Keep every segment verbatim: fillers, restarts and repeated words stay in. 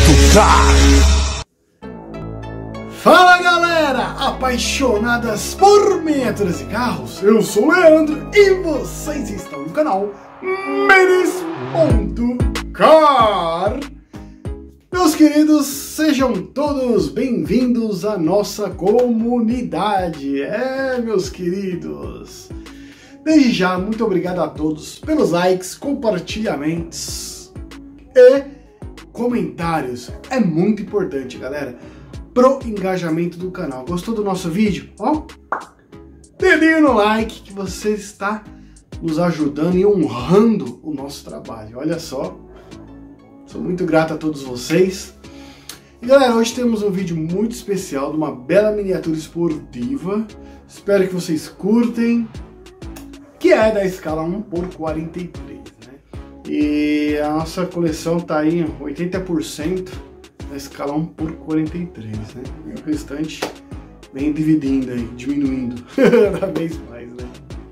Car. Fala galera, apaixonadas por miniaturas e carros, eu sou o Leandro e vocês estão no canal Minis.car. Meus queridos, sejam todos bem-vindos à nossa comunidade. É, meus queridos, desde já, muito obrigado a todos pelos likes, compartilhamentos e comentários. É muito importante, galera, pro engajamento do canal. Gostou do nosso vídeo? Ó, dedinho no like que você está nos ajudando e honrando o nosso trabalho. Olha só, sou muito grato a todos vocês. E galera, hoje temos um vídeo muito especial de uma bela miniatura esportiva. Espero que vocês curtem, que é da escala um por quarenta e três, né? E a nossa coleção tá aí oitenta por cento da escala um por quarenta e três, né? E o restante vem dividindo aí, diminuindo cada vez mais, né?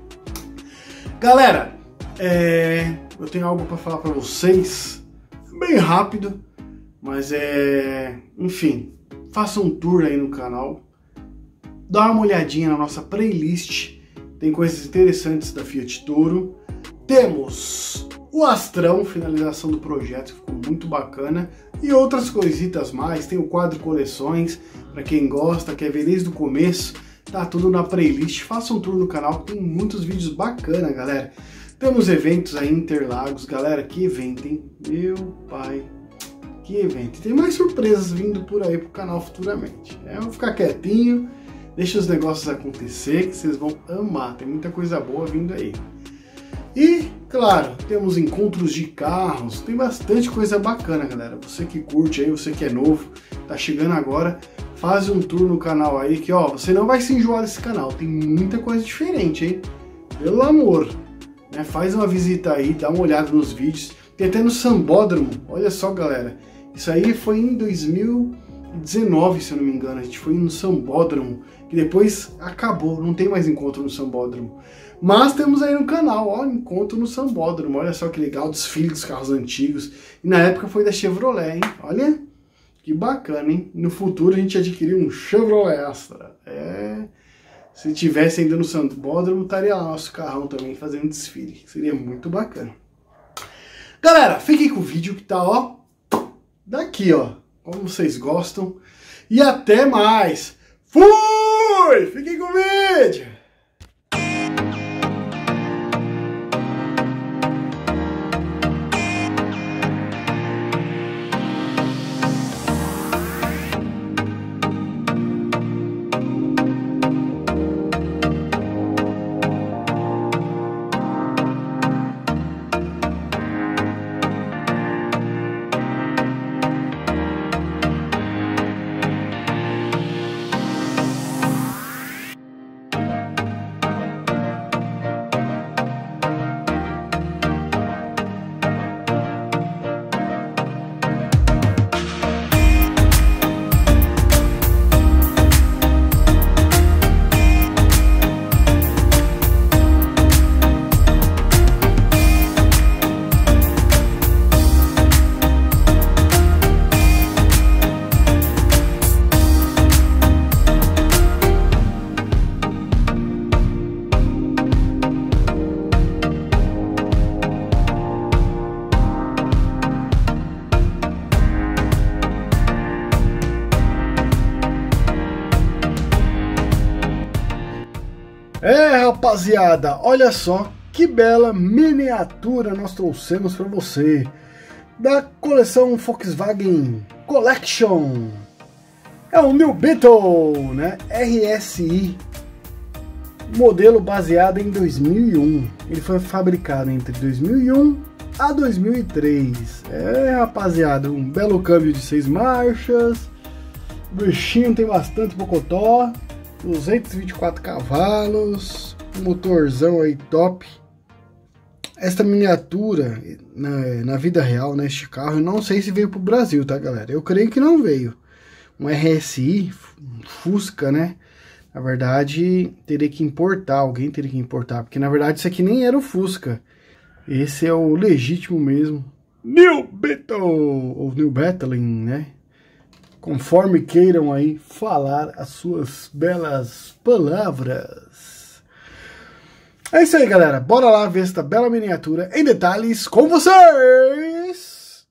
Galera, é... eu tenho algo para falar para vocês, bem rápido, mas é... enfim, faça um tour aí no canal, dá uma olhadinha na nossa playlist, tem coisas interessantes da Fiat Toro. Temos o Astrão, finalização do projeto, ficou muito bacana, e outras coisitas mais. Tem o quadro coleções, para quem gosta, quer ver desde o começo, tá tudo na playlist. Faça um tour no canal, tem muitos vídeos bacanas, galera. Temos eventos aí, Interlagos, galera, que evento, hein? Meu pai, que evento. Tem mais surpresas vindo por aí pro canal futuramente. É, eu vou ficar quietinho, deixa os negócios acontecer, que vocês vão amar, tem muita coisa boa vindo aí. E, claro, temos encontros de carros, tem bastante coisa bacana, galera. Você que curte aí, você que é novo, tá chegando agora, faz um tour no canal aí, que ó, você não vai se enjoar desse canal, tem muita coisa diferente, hein? Pelo amor, né? Faz uma visita aí, dá uma olhada nos vídeos, tem até no Sambódromo, olha só, galera. Isso aí foi em dois mil e dezenove, se eu não me engano, a gente foi no Sambódromo, que depois acabou, não tem mais encontro no Sambódromo. Mas temos aí no canal, ó, encontro no Sambódromo, olha só que legal, desfile dos carros antigos. E na época foi da Chevrolet, hein? Olha que bacana, hein? No futuro a gente adquiriu um Chevrolet Astra. É, se tivesse ainda no Sambódromo, estaria lá nosso carrão também fazendo desfile. Seria muito bacana. Galera, fiquem com o vídeo que tá, ó, daqui, ó, como vocês gostam. E até mais. Fui! Fiquem com o vídeo! É, rapaziada, olha só que bela miniatura nós trouxemos para você da coleção Volkswagen Collection. É o New Beetle, né? R S I, modelo baseado em dois mil e um. Ele foi fabricado entre dois mil e um a dois mil e três. É, rapaziada, um belo câmbio de seis marchas. O bichinho tem bastante bocotó. duzentos e vinte e quatro cavalos, um motorzão aí top. Esta miniatura, na, na vida real, neste carro, eu não sei se veio pro Brasil, tá, galera? Eu creio que não veio. Um R S I, um Fusca, né? Na verdade, teria que importar, alguém teria que importar, porque na verdade isso aqui nem era o Fusca. Esse é o legítimo mesmo, New Battle, ou New Battling, né? Conforme queiram aí falar as suas belas palavras. É isso aí, galera. Bora lá ver esta bela miniatura em detalhes com vocês.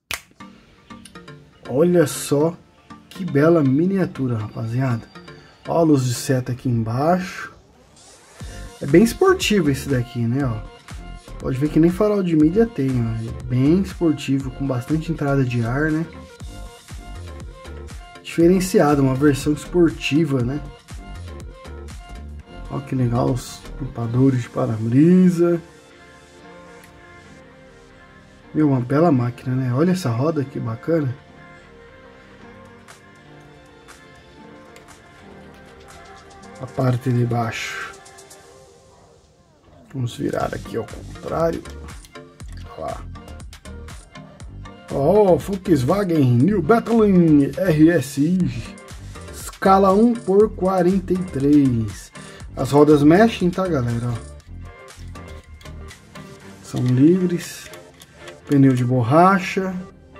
Olha só que bela miniatura, rapaziada. Ó a luz de seta aqui embaixo. É bem esportivo esse daqui, né? Ó. Pode ver que nem farol de mídia tem, ó. É bem esportivo, com bastante entrada de ar, né? Diferenciado, uma versão esportiva, né? Olha que legal os limpadores de para-brisa. Meu, uma bela máquina, né? Olha essa roda que bacana. A parte de baixo. Vamos virar aqui ao contrário. Olha lá. Ó, oh, Volkswagen New Battling R S I. Escala um por quarenta e três. As rodas mexem, tá, galera? Ó. São livres. Pneu de borracha.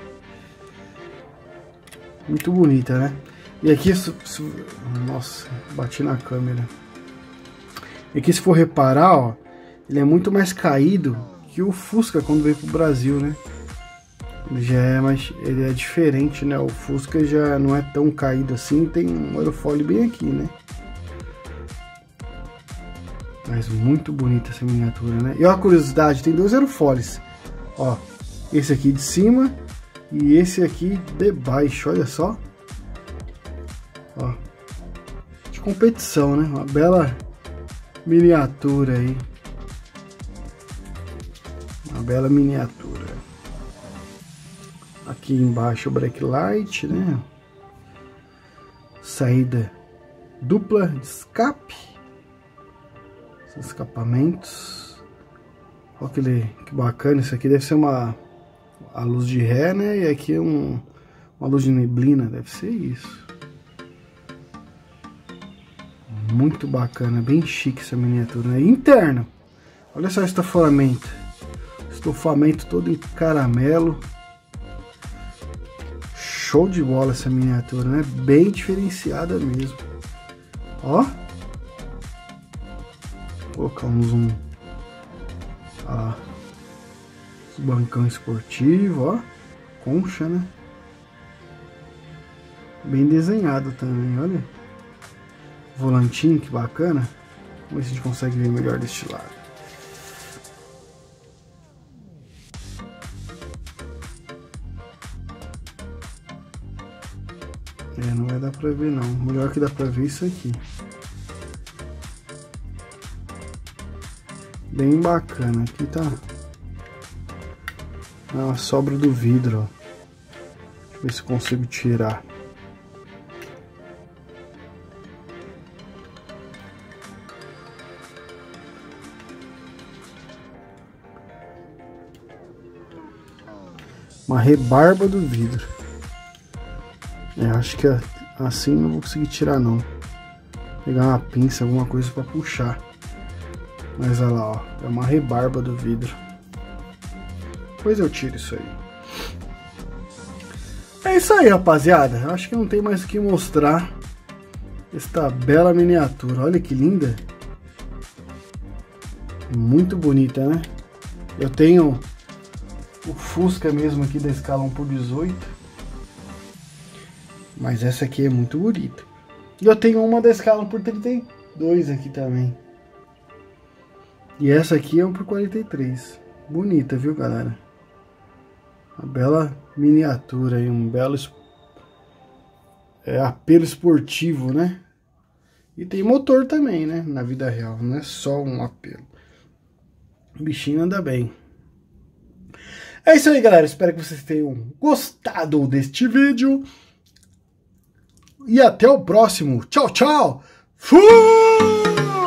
Muito bonita, né? E aqui, nossa, bati na câmera. E aqui, se for reparar, ó, ele é muito mais caído que o Fusca quando veio pro Brasil, né? Ele já é mais, ele é diferente, né? O Fusca já não é tão caído assim, tem um aerofólio bem aqui, né? Mas muito bonita essa miniatura, né? E ó, a curiosidade, tem dois aerofólios. Ó, esse aqui de cima e esse aqui de baixo, olha só. Ó, de competição, né? Uma bela miniatura aí. Uma bela miniatura. Aqui embaixo o backlight, né? Saída dupla de escape. Esses escapamentos. Olha que, que bacana. Isso aqui deve ser uma a luz de ré, né? E aqui é um, uma luz de neblina. Deve ser isso. Muito bacana, bem chique essa miniatura, né? Interno, olha só o estofamento. Estofamento todo em caramelo. Show de bola essa miniatura, né? Bem diferenciada mesmo. Ó. Colocamos um... Ah, bancão esportivo, ó. Concha, né? Bem desenhado também, olha. Volantinho, que bacana. Vamos ver se a gente consegue ver melhor deste lado. É, não vai dar pra ver não. O melhor que dá pra ver é isso aqui. Bem bacana. Aqui tá a sobra do vidro, ó. Deixa eu ver se consigo tirar. Uma rebarba do vidro. É, acho que assim não vou conseguir tirar não. Pegar uma pinça, alguma coisa para puxar. Mas olha lá, ó, é uma rebarba do vidro. Depois eu tiro isso aí. É isso aí, rapaziada. Acho que não tem mais o que mostrar esta bela miniatura. Olha que linda. Muito bonita, né? Eu tenho o Fusca mesmo aqui da escala um por dezoito. Mas essa aqui é muito bonita. E eu tenho uma da escala um por trinta e dois aqui também. E essa aqui é um por quarenta e três. Bonita, viu, galera? Uma bela miniatura aí, um belo é, apelo esportivo, né? E tem motor também, né? Na vida real, não é só um apelo. O bichinho anda bem. É isso aí, galera. Espero que vocês tenham gostado deste vídeo. E até o próximo. Tchau, tchau. Fui!